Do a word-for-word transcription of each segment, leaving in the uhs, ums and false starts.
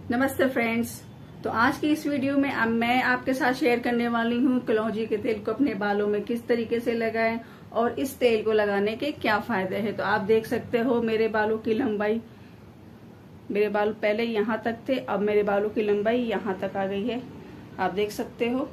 नमस्ते फ्रेंड्स। तो आज की इस वीडियो में अब मैं आपके साथ शेयर करने वाली हूँ कलौंजी के तेल को अपने बालों में किस तरीके से लगाएं और इस तेल को लगाने के क्या फायदे हैं। तो आप देख सकते हो मेरे बालों की लंबाई, मेरे बाल पहले यहाँ तक थे, अब मेरे बालों की लंबाई यहाँ तक आ गई है, आप देख सकते हो।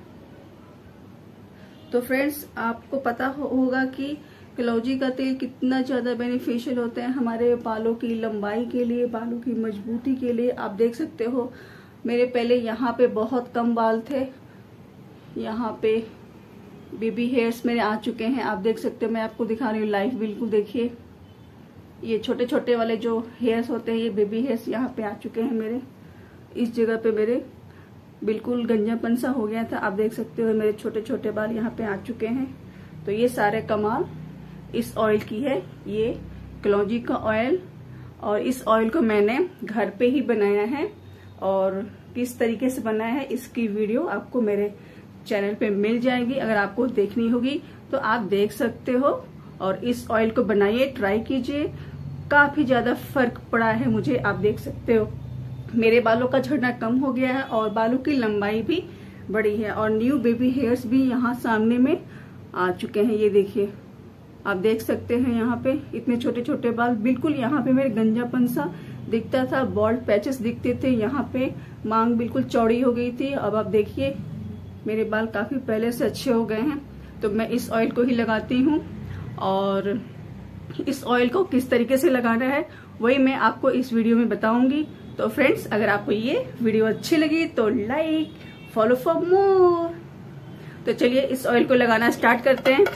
तो फ्रेंड्स, आपको पता होगा कि कलौंजी का तेल कितना ज्यादा बेनिफिशियल होता है हमारे बालों की लंबाई के लिए, बालों की मजबूती के लिए। आप देख सकते हो मेरे पहले यहाँ पे बहुत कम बाल थे, यहाँ पे बेबी हेयर्स मेरे आ चुके हैं। आप देख सकते हो, मैं आपको दिखा रही हूँ लाइव, बिल्कुल देखिए। ये छोटे छोटे वाले जो हेयर्स होते हैं, ये बेबी हेयर्स यहाँ पे आ चुके हैं मेरे। इस जगह पे मेरे बिल्कुल गंजापन सा हो गया था। आप देख सकते हो मेरे छोटे छोटे बाल यहाँ पे आ चुके हैं। तो ये सारे कमाल इस ऑयल की है, ये कलौंजी का ऑयल। और इस ऑयल को मैंने घर पे ही बनाया है और किस तरीके से बनाया है इसकी वीडियो आपको मेरे चैनल पे मिल जाएगी। अगर आपको देखनी होगी तो आप देख सकते हो और इस ऑयल को बनाइए, ट्राई कीजिए। काफी ज्यादा फर्क पड़ा है मुझे। आप देख सकते हो मेरे बालों का झड़ना कम हो गया है और बालों की लंबाई भी बढ़ी है और न्यू बेबी हेयर्स भी यहाँ सामने में आ चुके हैं। ये देखिए, आप देख सकते हैं यहाँ पे इतने छोटे छोटे बाल, बिल्कुल यहाँ पे मेरे गंजापन सा दिखता था, बॉल्ड पैचेस दिखते थे, यहाँ पे मांग बिल्कुल चौड़ी हो गई थी। अब आप देखिए मेरे बाल काफी पहले से अच्छे हो गए हैं। तो मैं इस ऑयल को ही लगाती हूँ और इस ऑयल को किस तरीके से लगाना है वही मैं आपको इस वीडियो में बताऊंगी। तो फ्रेंड्स, अगर आपको ये वीडियो अच्छी लगी तो लाइक, फॉलो फॉर मोर। तो चलिए इस ऑयल को लगाना स्टार्ट करते हैं।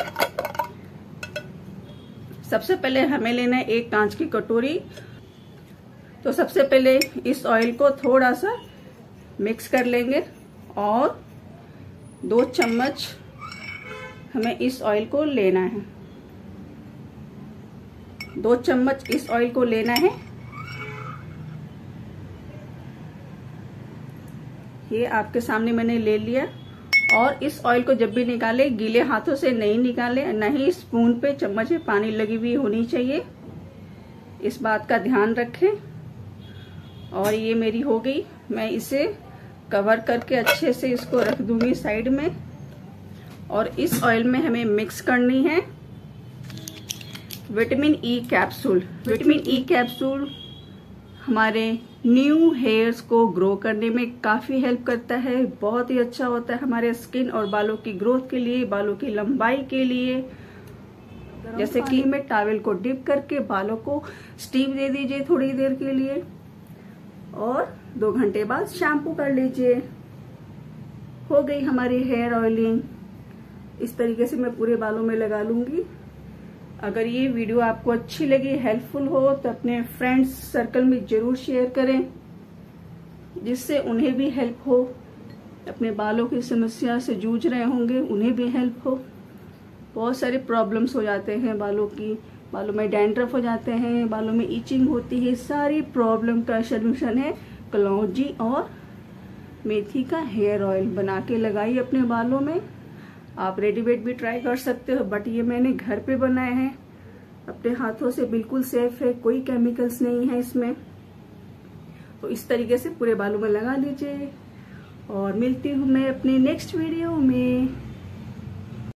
सबसे पहले हमें लेना है एक कांच की कटोरी। तो सबसे पहले इस ऑयल को थोड़ा सा मिक्स कर लेंगे और दो चम्मच हमें इस ऑयल को लेना है। दो चम्मच इस ऑयल को लेना है। ये आपके सामने मैंने ले लिया। और इस ऑयल को जब भी निकाले गीले हाथों से नहीं निकाले, न ही स्पून पे चम्मच में पानी लगी हुई होनी चाहिए, इस बात का ध्यान रखें। और ये मेरी हो गई, मैं इसे कवर करके अच्छे से इसको रख दूंगी साइड में। और इस ऑयल में हमें मिक्स करनी है vitamin E capsule. Vitamin E capsule हमारे न्यू हेयर्स को ग्रो करने में काफी हेल्प करता है, बहुत ही अच्छा होता है हमारे स्किन और बालों की ग्रोथ के लिए, बालों की लंबाई के लिए। जैसे कि में टॉवेल को डिप करके बालों को स्टीम दे दीजिए थोड़ी देर के लिए और दो घंटे बाद शैम्पू कर लीजिए। हो गई हमारी हेयर ऑयलिंग। इस तरीके से मैं पूरे बालों में लगा लूंगी। अगर ये वीडियो आपको अच्छी लगी, हेल्पफुल हो, तो अपने फ्रेंड्स सर्कल में जरूर शेयर करें, जिससे उन्हें भी हेल्प हो। अपने बालों की समस्या से जूझ रहे होंगे, उन्हें भी हेल्प हो। बहुत सारे प्रॉब्लम्स हो जाते हैं बालों की, बालों में डैंड्रफ हो जाते हैं, बालों में इचिंग होती है। सारी प्रॉब्लम का सलूशन है कलौंजी और मेथी का हेयर ऑयल। बना के लगाइए अपने बालों में। आप रेडीमेड भी ट्राई कर सकते हो, बट ये मैंने घर पे बनाए हैं अपने हाथों से, बिल्कुल सेफ है, कोई केमिकल्स नहीं है इसमें। तो इस तरीके से पूरे बालों में लगा लीजिए और मिलती हूँ मैं अपनी नेक्स्ट वीडियो में।